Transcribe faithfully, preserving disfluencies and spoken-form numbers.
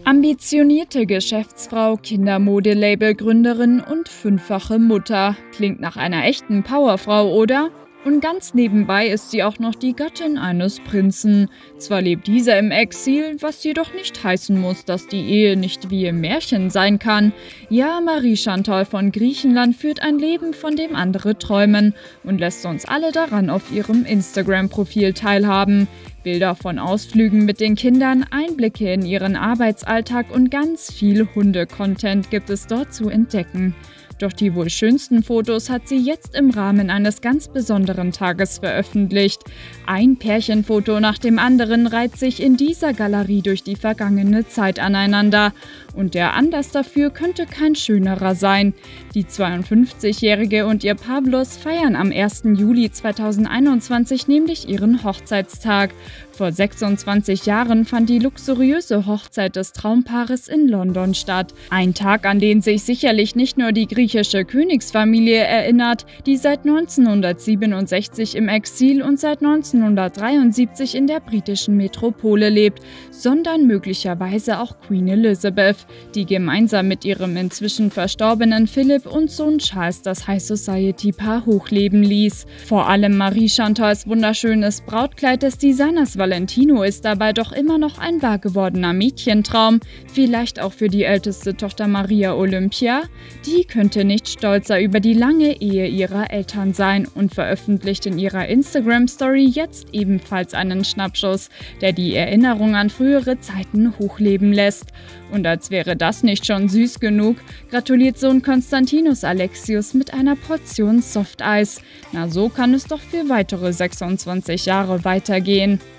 Ambitionierte Geschäftsfrau, Kindermodelabel-Gründerin und fünffache Mutter. Klingt nach einer echten Powerfrau, oder? Und ganz nebenbei ist sie auch noch die Gattin eines Prinzen. Zwar lebt dieser im Exil, was jedoch nicht heißen muss, dass die Ehe nicht wie im Märchen sein kann. Ja, Marie Chantal von Griechenland führt ein Leben, von dem andere träumen und lässt uns alle daran auf ihrem Instagram-Profil teilhaben. Bilder von Ausflügen mit den Kindern, Einblicke in ihren Arbeitsalltag und ganz viel Hunde-Content gibt es dort zu entdecken. Doch die wohl schönsten Fotos hat sie jetzt im Rahmen eines ganz besonderen Tages veröffentlicht. Ein Pärchenfoto nach dem anderen reiht sich in dieser Galerie durch die vergangene Zeit aneinander. Und der Anlass dafür könnte kein schönerer sein. Die zweiundfünfzigjährige und ihr Pavlos feiern am ersten Juli zweitausendeinundzwanzig nämlich ihren Hochzeitstag. Vor sechsundzwanzig Jahren fand die luxuriöse Hochzeit des Traumpaares in London statt. Ein Tag, an den sich sicherlich nicht nur die griechische Königsfamilie erinnert, die seit neunzehnhundertsiebenundsechzig im Exil und seit neunzehnhundertdreiundsiebzig in der britischen Metropole lebt, sondern möglicherweise auch Queen Elizabeth, die gemeinsam mit ihrem inzwischen verstorbenen Philipp und Sohn Charles das High Society-Paar hochleben ließ. Vor allem Marie Chantals wunderschönes Brautkleid des Designers Valentino ist dabei doch immer noch ein wahr gewordener Mädchentraum. Vielleicht auch für die älteste Tochter Maria Olympia? Die könnte nicht stolzer über die lange Ehe ihrer Eltern sein und veröffentlicht in ihrer Instagram-Story jetzt ebenfalls einen Schnappschuss, der die Erinnerung an frühere Zeiten hochleben lässt. Und als wäre das nicht schon süß genug, gratuliert Sohn Konstantinos Alexius mit einer Portion Softeis. Na, so kann es doch für weitere sechsundzwanzig Jahre weitergehen.